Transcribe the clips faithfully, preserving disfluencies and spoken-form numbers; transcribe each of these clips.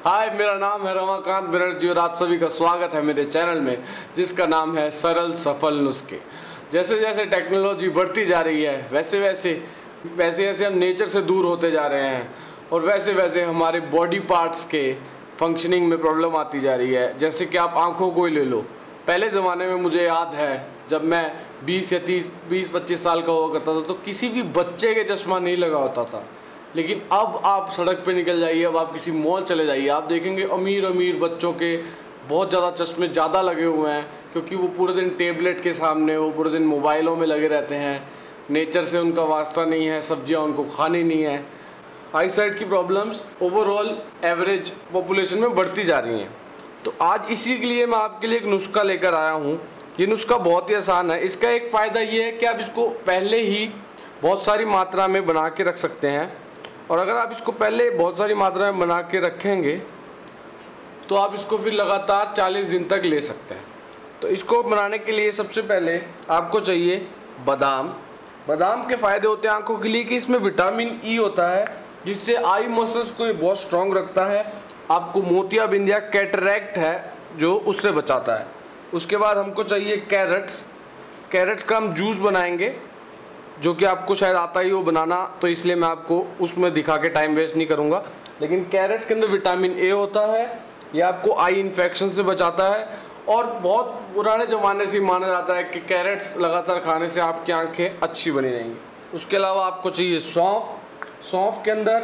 हाय, मेरा नाम है रमाकांत बनर्जी और आप सभी का स्वागत है मेरे चैनल में जिसका नाम है सरल सफल नुस्खे। जैसे जैसे टेक्नोलॉजी बढ़ती जा रही है वैसे वैसे वैसे वैसे हम नेचर से दूर होते जा रहे हैं और वैसे वैसे हमारे बॉडी पार्ट्स के फंक्शनिंग में प्रॉब्लम आती जा रही है। जैसे कि आप आंखों को ही ले लो। पहले ज़माने में मुझे याद है जब मैं बीस या तीस बीस पच्चीस साल का हुआ करता था तो किसी भी बच्चे के चश्मा नहीं लगा होता था। लेकिन अब आप सड़क पे निकल जाइए, अब आप किसी मॉल चले जाइए, आप देखेंगे अमीर अमीर बच्चों के बहुत ज़्यादा चश्मे ज़्यादा लगे हुए हैं, क्योंकि वो पूरे दिन टेबलेट के सामने, वो पूरे दिन मोबाइलों में लगे रहते हैं। नेचर से उनका वास्ता नहीं है, सब्जियां उनको खानी नहीं है। आई साइट की प्रॉब्लम्स ओवरऑल एवरेज पॉपुलेशन में बढ़ती जा रही हैं। तो आज इसी के लिए मैं आपके लिए एक नुस्खा लेकर आया हूँ। ये नुस्खा बहुत ही आसान है। इसका एक फ़ायदा ये है कि आप इसको पहले ही बहुत सारी मात्रा में बना के रख सकते हैं, और अगर आप इसको पहले बहुत सारी मात्रा में बना के रखेंगे तो आप इसको फिर लगातार चालीस दिन तक ले सकते हैं। तो इसको बनाने के लिए सबसे पहले आपको चाहिए बादाम। बादाम के फ़ायदे होते हैं आंखों के लिए कि इसमें विटामिन ई होता है जिससे आई मसल्स को ये बहुत स्ट्रॉन्ग रखता है। आपको मोतियाबिंद या कैटरैक्ट है जो उससे बचाता है। उसके बाद हमको चाहिए कैरेट्स। कैरेट्स का हम जूस बनाएंगे जो कि आपको शायद आता ही हो बनाना, तो इसलिए मैं आपको उसमें दिखा के टाइम वेस्ट नहीं करूँगा। लेकिन कैरेट्स के अंदर विटामिन ए होता है, ये आपको आई इन्फेक्शन से बचाता है, और बहुत पुराने ज़माने से माना जाता है कि कैरेट्स लगातार खाने से आपकी आंखें अच्छी बनी रहेंगी। उसके अलावा आपको चाहिए सौंफ। सौंफ के अंदर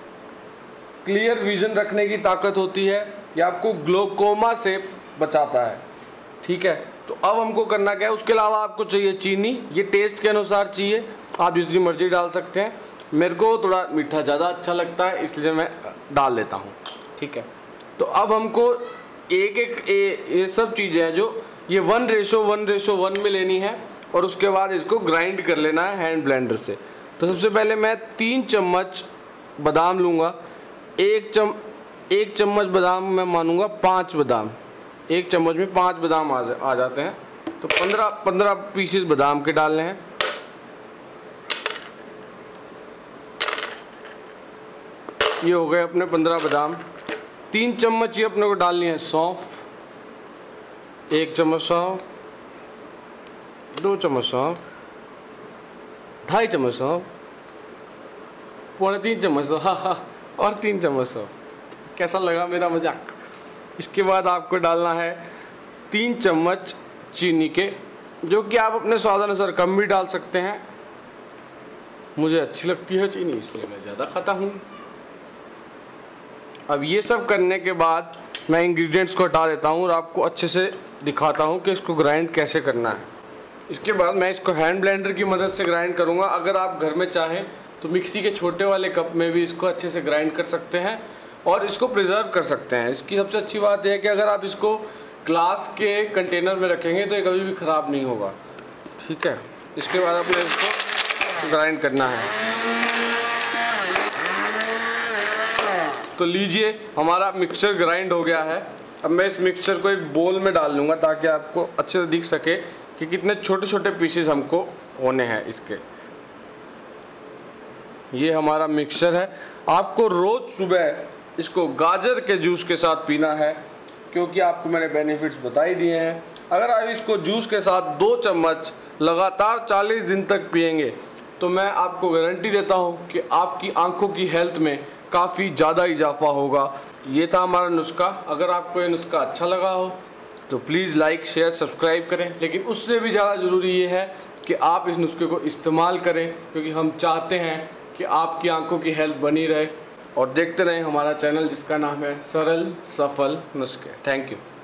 क्लियर विजन रखने की ताकत होती है, ये आपको ग्लोकोमा से बचाता है। ठीक है, तो अब हमको करना क्या है। उसके अलावा आपको चाहिए चीनी। ये टेस्ट के अनुसार चाहिए, आप जितनी मर्जी डाल सकते हैं। मेरे को थोड़ा मीठा ज़्यादा अच्छा लगता है इसलिए मैं डाल लेता हूँ। ठीक है, तो अब हमको एक एक ए, ये सब चीज़ें हैं जो ये one ratio one ratio one में लेनी है, और उसके बाद इसको ग्राइंड कर लेना है हैंड ब्लेंडर से। तो सबसे पहले मैं तीन चम्मच बादाम लूँगा। एक चम एक चम्मच बादाम मैं मानूँगा पाँच बादाम। एक चम्मच में पाँच बादाम आ, जा, आ जाते हैं। तो पंद्रह पंद्रह पीसेस बादाम के डालने हैं। ये हो गए अपने पंद्रह बादाम। तीन चम्मच ये अपने को डालनी है सौंफ। एक चम्मच सौंफ, दो चम्मच सौंफ, ढाई चम्मच सौंफ, पौने तीन चम्मच सौंफ, हाँ हाँ और तीन चम्मच सौंफ। कैसा लगा मेरा मजाक? इसके बाद आपको डालना है तीन चम्मच चीनी के, जो कि आप अपने स्वाद अनुसार कम भी डाल सकते हैं। मुझे अच्छी लगती है चीनी इसलिए मैं ज़्यादा खाता हूँ। अब ये सब करने के बाद मैं इंग्रेडिएंट्स को हटा देता हूँ और आपको अच्छे से दिखाता हूँ कि इसको ग्राइंड कैसे करना है। इसके बाद मैं इसको हैंड ब्लेंडर की मदद से ग्राइंड करूँगा। अगर आप घर में चाहें तो मिक्सी के छोटे वाले कप में भी इसको अच्छे से ग्राइंड कर सकते हैं और इसको प्रिजर्व कर सकते हैं। इसकी सबसे अच्छी बात यह है कि अगर आप इसको ग्लास के कंटेनर में रखेंगे तो ये कभी भी ख़राब नहीं होगा। ठीक है, इसके बाद अपने इसको ग्राइंड करना है। तो लीजिए, हमारा मिक्सचर ग्राइंड हो गया है। अब मैं इस मिक्सचर को एक बोल में डाल लूँगा ताकि आपको अच्छे से दिख सके कि कितने छोटे छोटे पीसेस हमको होने हैं इसके। ये हमारा मिक्सचर है। आपको रोज़ सुबह इसको गाजर के जूस के साथ पीना है, क्योंकि आपको मैंने बेनिफिट्स बता ही दिए हैं। अगर आप इसको जूस के साथ दो चम्मच लगातार चालीस दिन तक पिएंगे तो मैं आपको गारंटी देता हूँ कि आपकी आंखों की हेल्थ में काफ़ी ज़्यादा इजाफा होगा। ये था हमारा नुस्खा। अगर आपको ये नुस्खा अच्छा लगा हो तो प्लीज़ लाइक शेयर सब्सक्राइब करें, लेकिन उससे भी ज़्यादा ज़रूरी ये है कि आप इस नुस्खे को इस्तेमाल करें, क्योंकि हम चाहते हैं कि आपकी आंखों की हेल्थ बनी रहे। और देखते रहें हमारा चैनल जिसका नाम है सरल सफल नुस्खे। Thank you.